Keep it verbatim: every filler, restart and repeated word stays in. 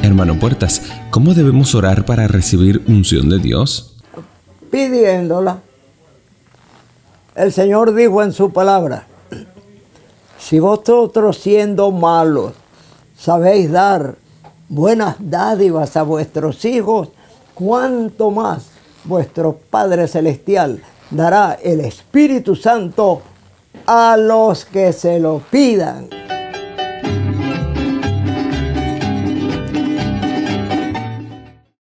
Hermano Puertas, ¿cómo debemos orar para recibir unción de Dios? Pidiéndola. El Señor dijo en su palabra: si vosotros siendo malos sabéis dar buenas dádivas a vuestros hijos, cuánto más vuestro Padre Celestial dará el Espíritu Santo a los que se lo pidan.